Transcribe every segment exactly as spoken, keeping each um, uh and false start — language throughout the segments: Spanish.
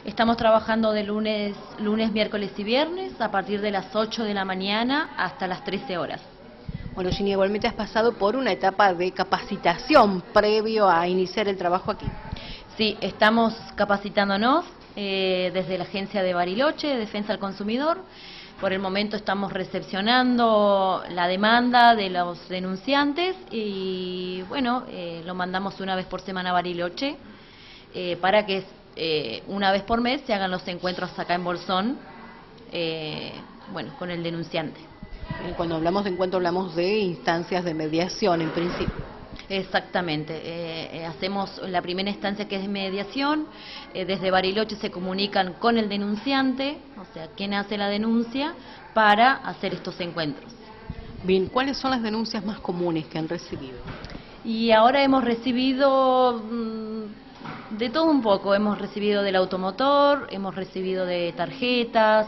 Estamos trabajando de lunes, lunes, miércoles y viernes a partir de las ocho de la mañana hasta las trece horas. Bueno, Ginny, igualmente has pasado por una etapa de capacitación previo a iniciar el trabajo aquí. Sí, estamos capacitándonos eh, desde la agencia de Bariloche, Defensa al Consumidor. Por el momento estamos recepcionando la demanda de los denunciantes y bueno, eh, lo mandamos una vez por semana a Bariloche eh, para que eh, una vez por mes se hagan los encuentros acá en Bolsón, eh, bueno, con el denunciante. Cuando hablamos de encuentro hablamos de instancias de mediación en principio. Exactamente, eh, eh, hacemos la primera instancia que es de mediación, eh, desde Bariloche se comunican con el denunciante, o sea, quien hace la denuncia, para hacer estos encuentros. Bien, ¿cuáles son las denuncias más comunes que han recibido? Y ahora hemos recibido mmm, de todo un poco, hemos recibido del automotor, hemos recibido de tarjetas,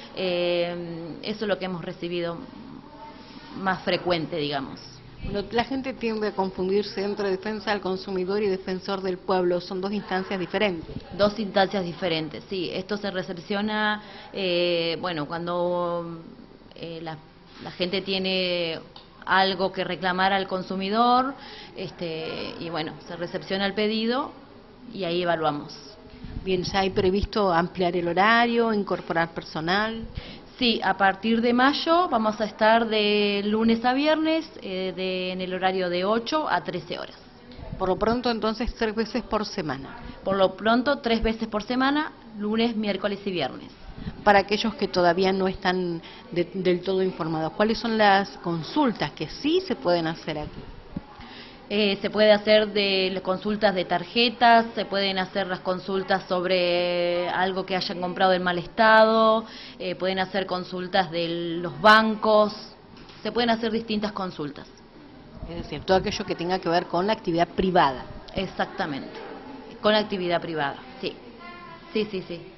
eh, eso es lo que hemos recibido más frecuente, digamos. La gente tiende a confundirse entre defensa del consumidor y defensor del pueblo, son dos instancias diferentes. Dos instancias diferentes, sí. Esto se recepciona, eh, bueno, cuando eh, la, la gente tiene algo que reclamar al consumidor, este, y bueno, se recepciona el pedido y ahí evaluamos. Bien, ¿ya hay previsto ampliar el horario, incorporar personal? Sí, a partir de mayo vamos a estar de lunes a viernes eh, de, en el horario de ocho a trece horas. Por lo pronto entonces tres veces por semana. Por lo pronto tres veces por semana, lunes, miércoles y viernes. Para aquellos que todavía no están de, del todo informados, ¿cuáles son las consultas que sí se pueden hacer aquí? Eh, se puede hacer de las consultas de tarjetas, se pueden hacer las consultas sobre algo que hayan comprado en mal estado, eh, pueden hacer consultas de los bancos, se pueden hacer distintas consultas. Es decir, todo aquello que tenga que ver con la actividad privada. Exactamente, con la actividad privada, sí, sí, sí, sí.